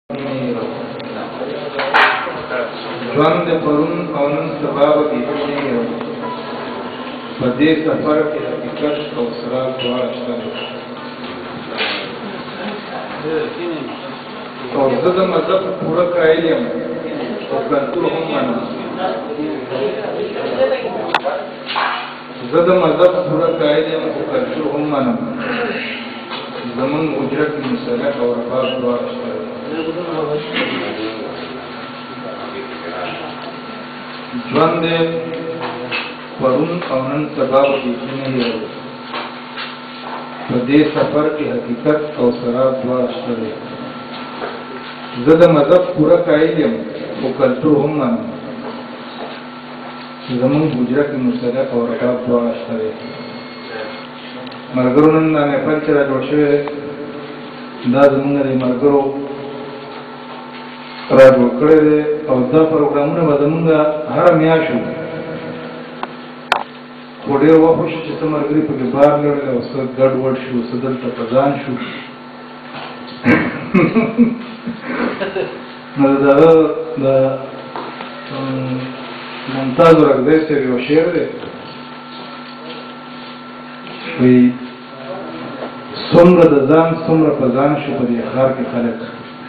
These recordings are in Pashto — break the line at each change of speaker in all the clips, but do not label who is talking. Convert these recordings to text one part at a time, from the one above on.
ژوند د پرون او نن سبا به بیخي یو په دې سفر کې حقیقت او اسرار دواړه شته او زه د مذهب پوره قایل یم او کلتور هم منم زه د مذهب پوره قایل یم او کلتور هم منم زمونږ اجرت مسلک او رفاق دواړه شته ژوند پرون او نن سبا به بیخي نه یو په دې سفر کې حقیقت او سراب دواړه شته دی زه د مذهب پوره قایل یم خو کلتور هم منم زمونږ حجره کې مسلک او رکاب دواړه شته دی ملګرو نن دا محفل چې را جوړ شوی دی دا زمونږ د ملګرو را جوړ کړی دی او دا پروګرامونه به زمونږ هره میاشت وي خو ډېر وخت وشو چې څه ملګري پکې بار لړل او څه ګډوډ شو څه دلته په ځان شو نو د هغه د ممتاز ورکزی صاحب یو شعر دی وایي څومره د ځان څومره په ځان شو په دې ښار کې خلک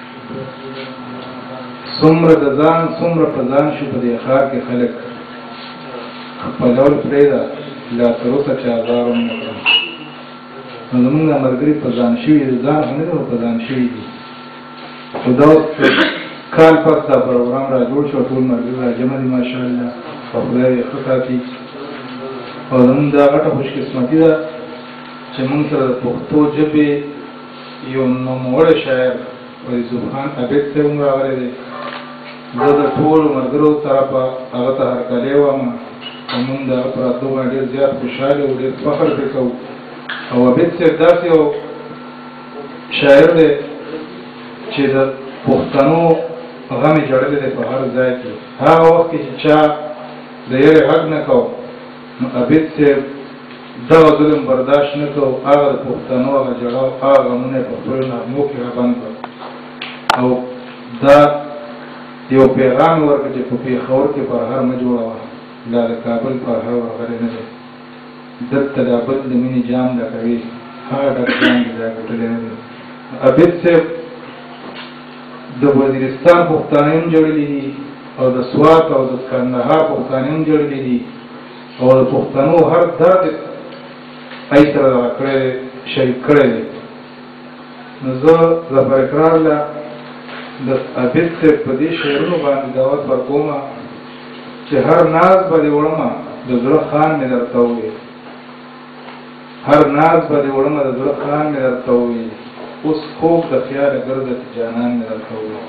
څومره د ځان څومره په ځان شو په دې ښار کې خلک خپلول پرېږده لا تر اوسه چې ازار هم نه کړم نو زمونږ دا ملګري په ځان شوي دي ځان خو نه دي په ځان شوي دي خو دا اوس کال پس دا پروګرام را جوړ شو ټول ملګري را جمع دي ماشاءالله او خدای یې ښه ساتي او زمونږ دا غټه خوشقسمتي ده چې مونږ سره د پښتو ژبې یو نوموړی شاعر یوسف خان عابد صاحب هم راغلی دی زه د ټولو ملګرو طرفه هغه ته هرکلی وایم او مونږ د هغه په راتلو باندې ډېر زیات خوشحال یو ډېر فخر پرې کوو او عابد صاحب داسې یو شاعر دی چې د پښتنو غم یې جړلی دی په هر ځای کې هغه وخت کې چې چا د یوې غږ نه کو نو عابد صاحب دغه ظلم برداشت نه کو هغه د پښتنو هغه ژړا او هغه غمونه یې په خپلو نغمو کې رابند کړل او دا یو پیغام یې ورکړ چې په پېښور کې پرهر مه جوړوه دا د کابل پرهر ورغلی نه دی دلته دا بل د مینې جام ډکوي هغه ډک جام دې ځای ګټلی نه دی عابد صاحب د وزیرستان پښتانه هم جوړلی دي او د سوات او د کندهار پښتانه هم جوړلی دي او د پښتنو هر درد ای سره دغه کړی شریک کړی دی نو زه ظفر اقرار له د عابد صاحب په دې شعرونو باندې دعوت ورکوم چې هر ناز به دې وړمه د زړه خان مې درته وویل هر ناز به دې وړمه د زړه خان مې درته وویل اوس خوب د خیاله ګرځه چې جانان مې درته وویل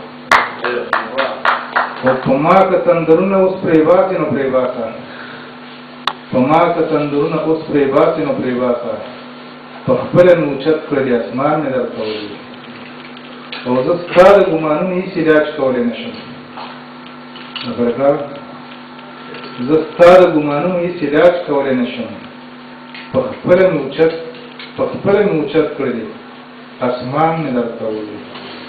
او په ما که تندرونه اوس پرې باسې نو پرې باسه په ما که تندرونه اوس پرې باسې نو پرې باسه په خپله مې اوچت کړلي اسمان مې درته وویل او زه ستا د ګمانونو هېڅ علاج کولی نه شم نفرکار زه ستا د ګمانونو هېڅ علاج کولی نه شم په خپله مې اوچت کړلي اسمان مې درته وویل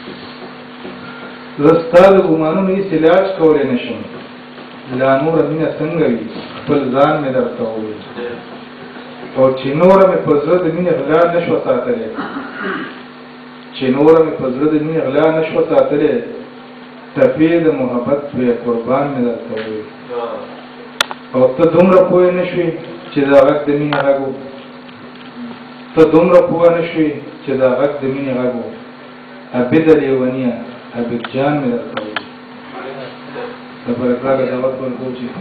زه ستا د ګمانونو هېڅ علاج کولی نه شم لا نوره مینه څنګه وي خپل ځان مې درته وویل او چې نوره مې په زړه د مینې غلا نه شوه ساتلی چې نوره مې په زړه د مینې غلا نه شوه ساتلی ټپې د محبت پرې قربان مې درته وویل او ته دومره پوه نه شوې چې دا غږ د مینې غږ و ته دومره پوه نه شوې چې دا غږ د مینې غږ و عابده لیونیه عابد جان مې درته وویل د برکاله دعوت ورکوو چې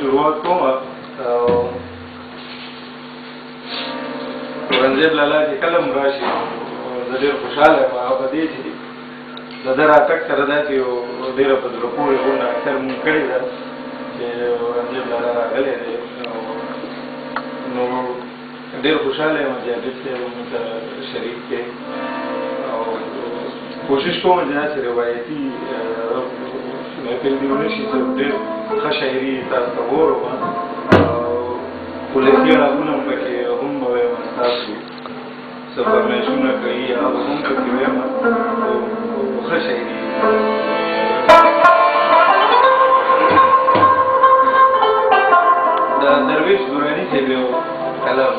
شروعات کوم ورنځب لاله چې کلم راشي زه ډېر خوشحاله یم هغه په دې چې د ده راتګ سره داسې یو ډېره په زړه پورې غونډه اکثر مونږ کړې ده چې ورنځب لاله راغلی دی نو ډېر خوشحاله یم چې عابد صاحب مونږ ته شریک دی او کوشش کوم چې داسې روایتي محفل دې ونه شي چې ډېر ښه شاعري تاسو ته وورم ولسي غږونه هم پکې هم به وایم ستاسو څه فرمایشونه کوي هغه هم پکې وایم ښه شاعري د درویش دراني صاحب یو کلام